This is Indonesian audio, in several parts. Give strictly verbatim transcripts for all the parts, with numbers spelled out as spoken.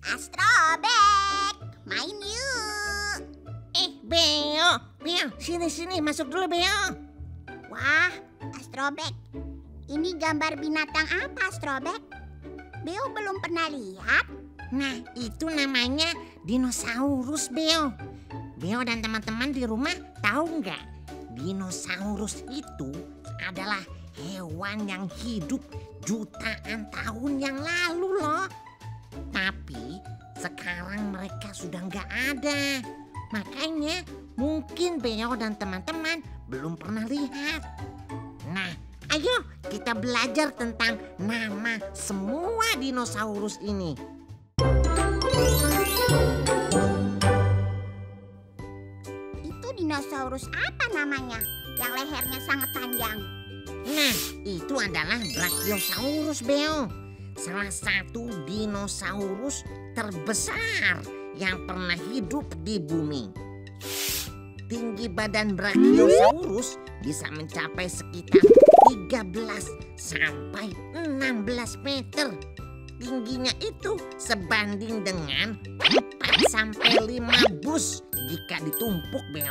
Astrobek, main yuk. Eh, Beo, Beo, sini-sini, masuk dulu, Beo. Wah, Astrobek, ini gambar binatang apa, Astrobek? Beo belum pernah lihat. Nah, itu namanya dinosaurus, Beo. Beo dan teman-teman di rumah tahu nggak? Dinosaurus itu adalah hewan yang hidup jutaan tahun yang lalu loh. Tapi sekarang mereka sudah nggak ada. Makanya mungkin Beo dan teman-teman belum pernah lihat. Nah, ayo kita belajar tentang nama semua dinosaurus ini. Itu dinosaurus apa namanya? Yang lehernya sangat panjang. Nah, itu adalah Brachiosaurus, Beo. Salah satu dinosaurus terbesar yang pernah hidup di bumi. Tinggi badan Brachiosaurus bisa mencapai sekitar tiga belas sampai enam belas meter. Tingginya itu sebanding dengan empat sampai lima bus jika ditumpuk, Beo.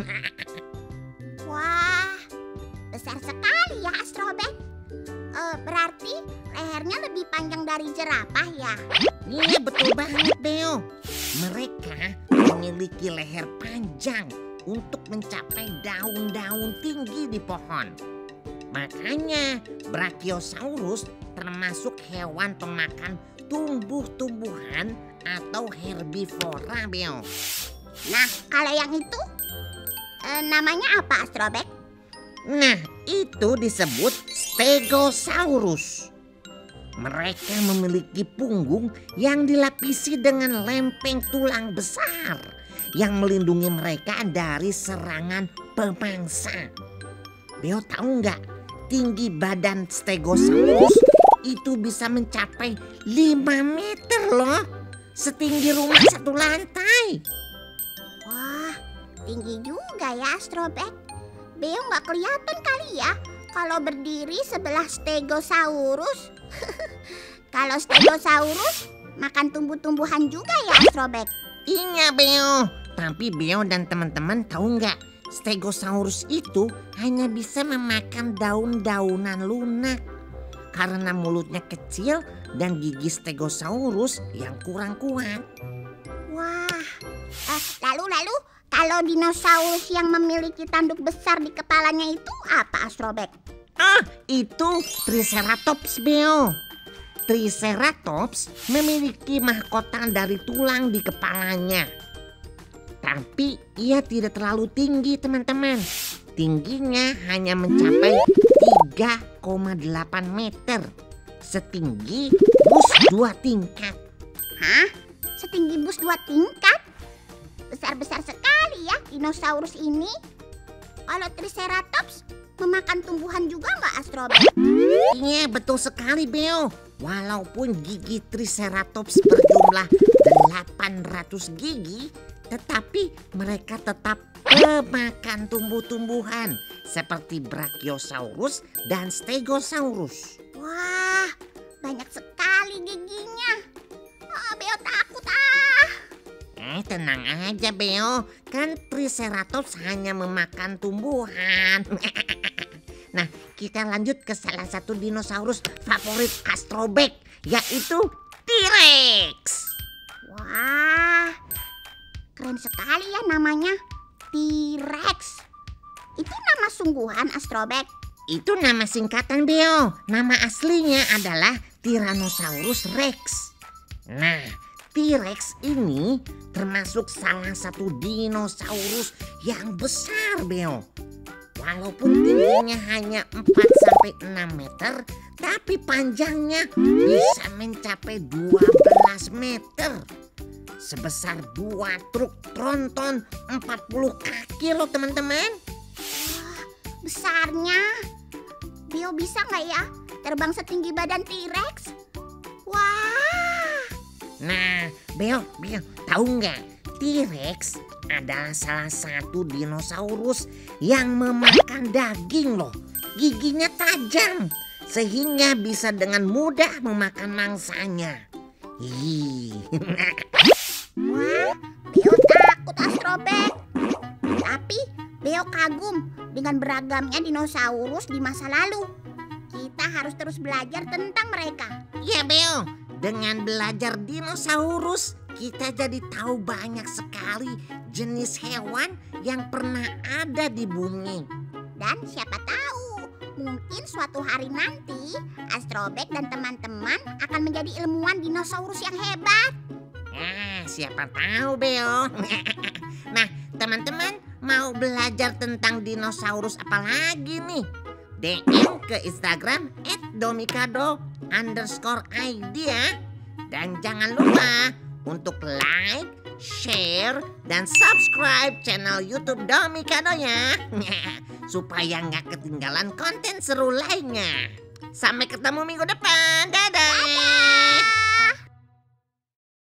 Wah, besar sekali ya, Astrobek. Uh, berarti lehernya lebih panjang dari jerapah ya? Iya, betul banget, Beo. Mereka memiliki leher panjang untuk mencapai daun-daun tinggi di pohon. Makanya Brachiosaurus termasuk hewan pemakan tumbuh-tumbuhan atau herbivora, Beo. Nah, kalau yang itu uh, namanya apa, Astrobek? Nah, itu disebut Stegosaurus. Mereka memiliki punggung yang dilapisi dengan lempeng tulang besar yang melindungi mereka dari serangan pemangsa. Beo tahu nggak, tinggi badan Stegosaurus itu bisa mencapai lima meter loh. Setinggi rumah satu lantai. Wah, tinggi juga ya, Astrobek. Beo nggak kelihatan kali ya kalau berdiri sebelah Stegosaurus. Kalau Stegosaurus makan tumbuh-tumbuhan juga ya, Astrobek? Iya, Beo. Tapi Beo dan teman-teman tahu nggak? Stegosaurus itu hanya bisa memakan daun-daunan lunak. Karena mulutnya kecil dan gigi Stegosaurus yang kurang kuat. Wah, eh, lalu-lalu kalau dinosaurus yang memiliki tanduk besar di kepalanya itu apa, Astrobek? Ah, itu Triceratops, Beo. Triceratops memiliki mahkota dari tulang di kepalanya. Tapi ia tidak terlalu tinggi, teman-teman. Tingginya hanya mencapai tiga koma delapan meter. Setinggi bus dua tingkat. Hah? Setinggi bus dua tingkat? Besar-besar sekali ya dinosaurus ini. Kalau Triceratops memakan tumbuhan juga nggak, Astrobek? Iya, betul sekali, Beo. Walaupun gigi Triceratops berjumlah delapan ratus gigi, tetapi mereka tetap memakan tumbuh-tumbuhan seperti Brachiosaurus dan Stegosaurus. Wah, banyak sekali giginya. Oh, Beo takut ah. Eh, tenang aja, Beo. Kan Triceratops hanya memakan tumbuhan. Nah, kita lanjut ke salah satu dinosaurus favorit Astrobek, yaitu T-Rex. Wah, keren sekali ya namanya, T-Rex. Itu nama sungguhan, Astrobek? Itu nama singkatan, Beo. Nama aslinya adalah Tyrannosaurus Rex. Nah, T-Rex ini termasuk salah satu dinosaurus yang besar, Beo. Walaupun tingginya hanya empat sampai enam meter, tapi panjangnya bisa mencapai dua belas meter. Sebesar dua truk tronton empat puluh kaki loh, teman-teman. Wah, besarnya. Beo bisa nggak ya terbang setinggi badan T-Rex? Wah. Nah, Beo, Beo, tahu nggak? T-Rex adalah salah satu dinosaurus yang memakan daging loh. Giginya tajam sehingga bisa dengan mudah memakan mangsanya. Ih. Wah, Beo takut Astrobek. Tapi Beo kagum dengan beragamnya dinosaurus di masa lalu. Kita harus terus belajar tentang mereka. Ya Beo, dengan belajar dinosaurus kita jadi tahu banyak sekali jenis hewan yang pernah ada di bumi. Dan siapa tahu, mungkin suatu hari nanti Astrobek dan teman-teman akan menjadi ilmuwan dinosaurus yang hebat. Ah, siapa tahu Beo. Nah, teman-teman mau belajar tentang dinosaurus apa lagi nih? D M ke Instagram at domikado underscore id ya. Dan jangan lupa untuk like, share, dan subscribe channel YouTube Domikado ya. Supaya nggak ketinggalan konten seru lainnya. Sampai ketemu minggu depan. Dadah. Dadah.